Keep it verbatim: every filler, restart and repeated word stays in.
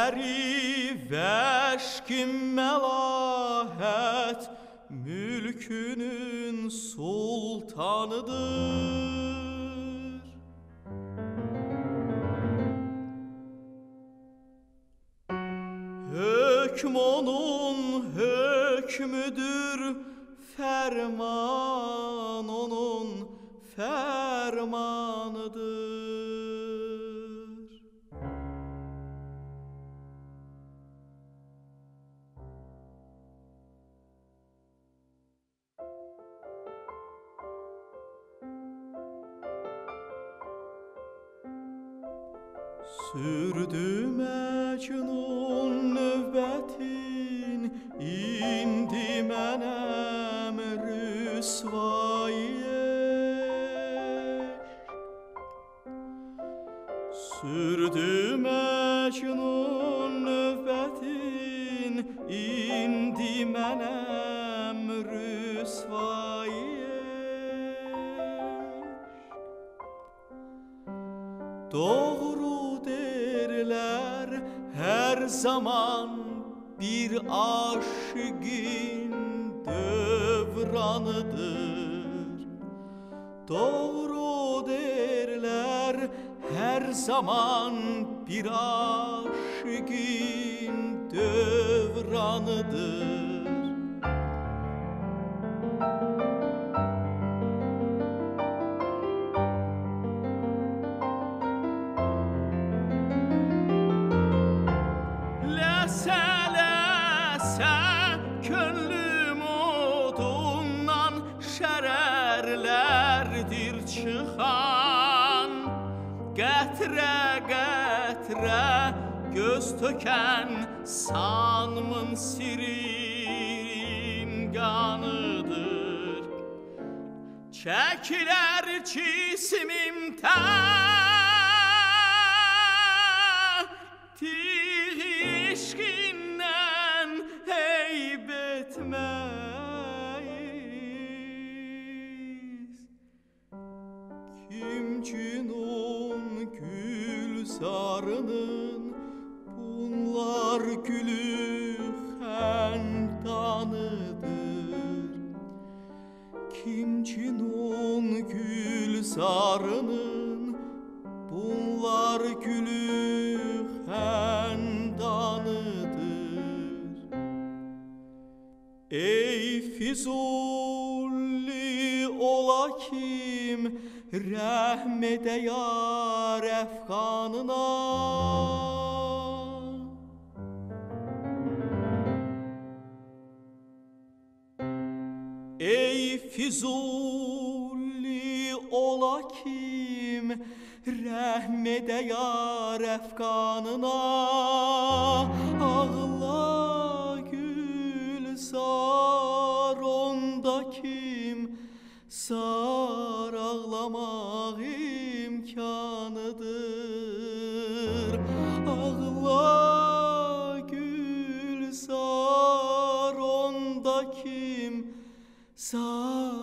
Peri veşkim melahet mülkünün sultanıdır. Hükm onun hükmüdür, ferman onun fermanıdır. Sürdü Mecnun növbətin, indi mənəm rüsvayı. Sürdü Mecnun növbətin, indi mənəm rüsvayı. Doğru derler her zaman bir aşıkın dövranıdır. Doğru derler her zaman bir aşıkın dövranıdır. Könlüm odundan şərərlərdir çıxan, qətrə qətrə göz tökən sanmın sirin qanıdır. Çəkilər cisimimdən tişkindən eyb etməyiz. Kimkin on gülzarının bunlar gülü xəndanıdır. Kimkin on gülzarının bunlar gülü xəndanıdır. Ey Füzuli ola kim rəhm edə yar əfqanına. Ey Füzuli ola kim rəhm edə yar əfqanına. Ağla gülzar onda kim sar ağlamaq imkanıdır. Ağla gülzar onda kim sar